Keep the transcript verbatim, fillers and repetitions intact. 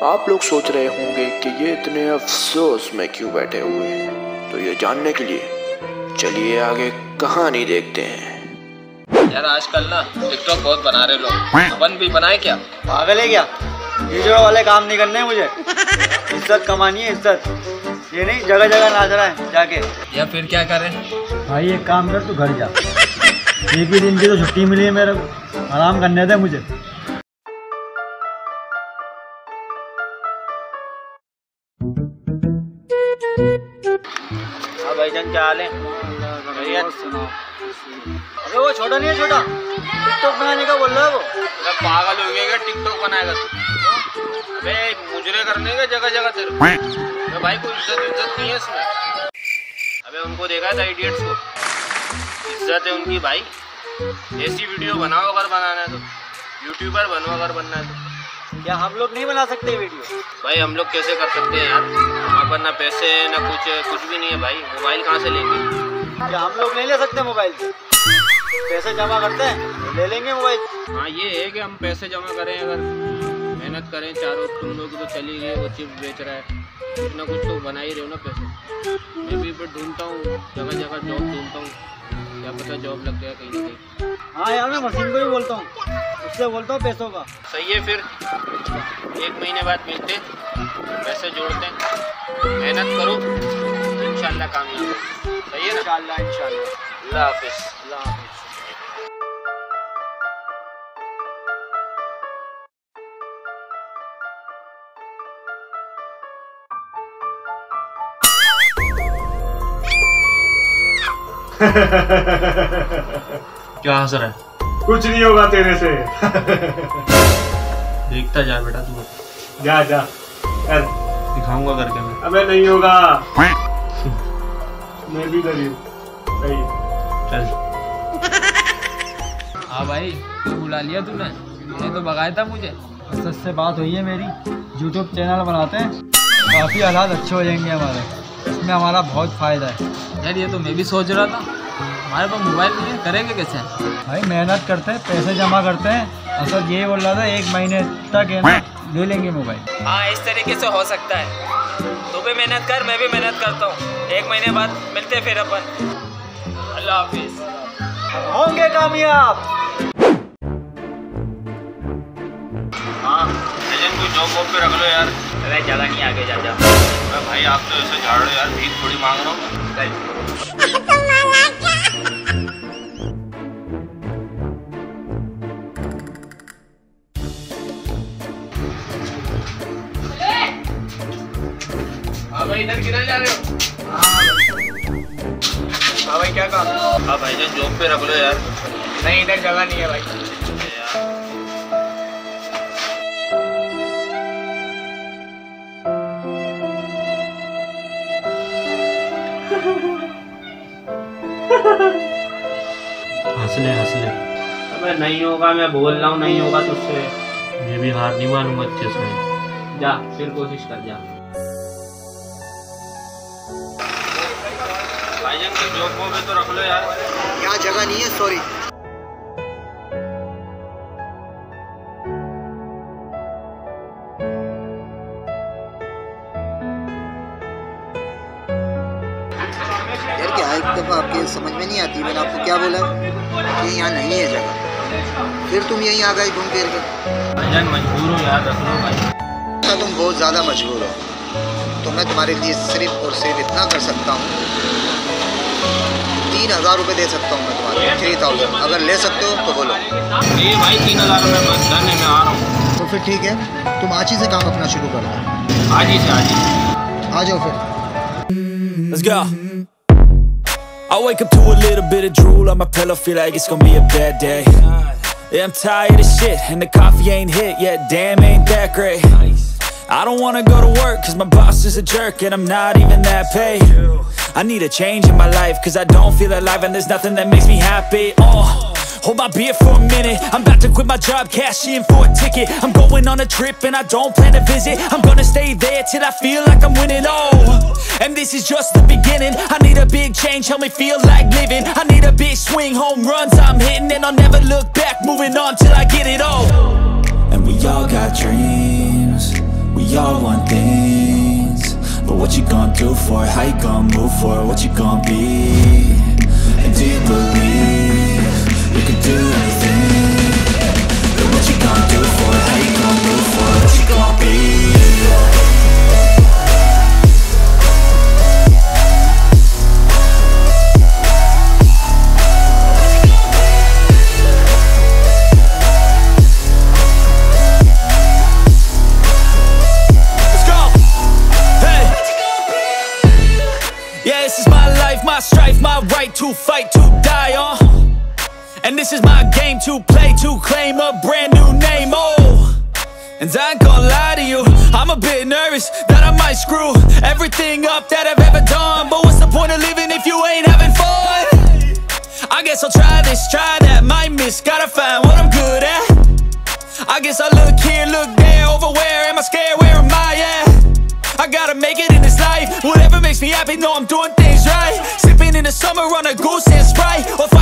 आप लोग सोच रहे होंगे कि ये इतने अफसोस में क्यों बैठे हुए हैं, तो ये जानने के लिए चलिए आगे कहानी देखते हैं। यार आजकल ना टिकटॉक बहुत बना रहे लोग, अपन भी बनाए क्या? पागल है क्या? वीडियो वाले काम नहीं करने हैं मुझे, इज्जत कमानी है, इज्जत। ये नहीं जगह जगह नाच रहा है जाके। या फिर क्या करें? भाई एक काम कर, तू घर जा, एक ही दिन की तो छुट्टी मिली है मेरे को, आराम करने दे मुझे। हाँ भाईजान क्या हाल है? भैया अरे वो छोटा नहीं है, छोटा टिकटॉक बनाने का बोल रहा है वो। अरे पागल हो गया क्या? टिकटॉक बनाएगा तू? अबे मुजरे करने का जगह जगह तेरे। अरे भाई कोई इज्जत इज्जत नहीं है इसमें। अबे उनको देखा था इडियट्स को, इज्जत है उनकी भाई। ऐसी वीडियो बनाओ अगर बनाना है तो, यूट्यूबर बनो अगर बनना है तो। क्या हम लोग नहीं बना सकते वीडियो? भाई हम लोग कैसे कर सकते हैं यार, हमारे पास ना पैसे है ना कुछ है, कुछ भी नहीं है भाई। मोबाइल कहाँ से लेंगे? क्या हम लोग नहीं ले सकते मोबाइल? पैसे जमा करते हैं ले लेंगे मोबाइल। हाँ ये है कि हम पैसे जमा करें, अगर मेहनत करें चारों। तुम लोग तो चली गई, वो चिप्स बेच रहा है, कुछ ना कुछ तो बना ही रहे हो ना पैसे। मैं भी पर ढूंढता हूँ, जगह जगह जॉब ढूंढता हूँ, क्या पता जॉब लग जाए कहीं ना कहीं। हाँ यार मैं मशीन को ही बोलता हूँ, उससे बोलता हूँ पैसों का। सही है, फिर एक महीने बाद मिलते, पैसे जोड़ते, मेहनत करो, इंशाल्लाह कामयाब। सही है ना? इंशाल्लाह इंशाल्लाह। अल्लाह हाफिज़। अल्लाह हाफिज़। क्या हंस रहा है? कुछ नहीं होगा तेरे से। देखता जा बेटा तू, जा जा कर, दिखाऊंगा करके मैं। अबे नहीं होगा, मैं भी गरीब। सही चल। हाँ भाई तू बुला लिया तूने, नहीं तो भगाया था मुझे। सच से बात हुई है मेरी, यूट्यूब चैनल बनाते हैं, काफ़ी हालात अच्छे हो जाएंगे हमारे, इसमें हमारा बहुत फ़ायदा है। यार ये तो मैं भी सोच रहा था, हमारे पास मोबाइल नहीं है, करेंगे कैसे? भाई मेहनत करते हैं, पैसे जमा करते हैं। असल ये बोल रहा था एक महीने तक है ना ले लेंगे मोबाइल। हाँ इस तरीके से हो सकता है, तू भी मेहनत कर, मैं भी मेहनत करता हूँ, एक महीने बाद मिलते फिर अपन। अल्लाह हाफिज़। होंगे कामयाब। हाँ लेकिन कोई जॉब वॉब पे रख लो यार। अरे ज़्यादा नहीं, आगे जा जा। अरे भाई आप तो ऐसे झाड़ रहे हो यार, भीख थोड़ी मांग रहा हूँ। हाँ भाई इधर किधर जा रहे हो? हाँ भाई क्या काम? हाँ भाई जान जॉब पे रख लो यार। नहीं इधर जगह नहीं है भाई। हंस ले हंस ले। अबे नहीं होगा, मैं बोल रहा हूँ नहीं होगा तुझसे। ये भी हार नहीं मानूंगा अच्छे से। जा फिर कोशिश कर, जा। भाईजान की जॉब को भी तो रख लो यार। यहाँ जगह नहीं है, सॉरी। यार क्या एक दफ़ा आपके समझ में नहीं आती, मैंने आपको क्या बोला कि यहाँ नहीं है जगह, फिर तुम यहीं आ गए घूम फिर के। भाईजान मजबूर हो यार, रख लो भाई। तुम बहुत ज़्यादा मजबूर हो, तो मैं तुम्हारे लिए सिर्फ और सिर्फ इतना कर सकता हूँ, तीन हज़ार रुपये दे सकता हूँ मैं तुम्हारे, थ्री थाउजेंड। अगर ले सकते हो तो बोलो। नहीं भाई तीन हज़ार रुपये मत डन है, मैं आ रहा हूँ। तो फिर ठीक है, तुम आज ही से काम अपना शुरू कर दो। आज ही से आज ही आ जाओ फिर। Let's go. I wake up to a little bit of drool on my pillow, feel like it's gonna be a bad day. Yeah, I'm tired of shit, and the coffee ain't hit yet, damn ain't that great. I don't wanna go to work, cause my boss is a jerk, and I'm not even that paid. I need a change in my life, cause I don't feel alive, and there's nothing that makes me happy. Oh, hold my beer for a minute, I'm about to quit my job, cash in for a ticket. I'm going on a trip, and I don't plan to visit, I'm gonna stay there till I feel like I'm winning. Oh, and this is just the beginning, I need a big change, help me feel like living. I need a big swing, home runs I'm hitting, and I'll never look back, moving on till I get it all. And we all got dreams, we all do for it? How you gon' move for it? What you gon' be? And do you believe you can do anything? But what you gon' do for it? How you gon' move for it? What you gon' be? My strife, my right to fight, to die on. And this is my game to play, to claim a brand new name, oh. And I ain't gonna lie to you, I'm a bit nervous that I might screw everything up that I've ever done. But what's the point of living if you ain't having fun? I guess I'll try this, try that, might miss, gotta find what I'm good at. I guess I look here, look there, over where am I scared, where am I at? I gotta make it in this life. Whatever makes me happy, know I'm doing things right. Sipping in the summer on a goose and Sprite, or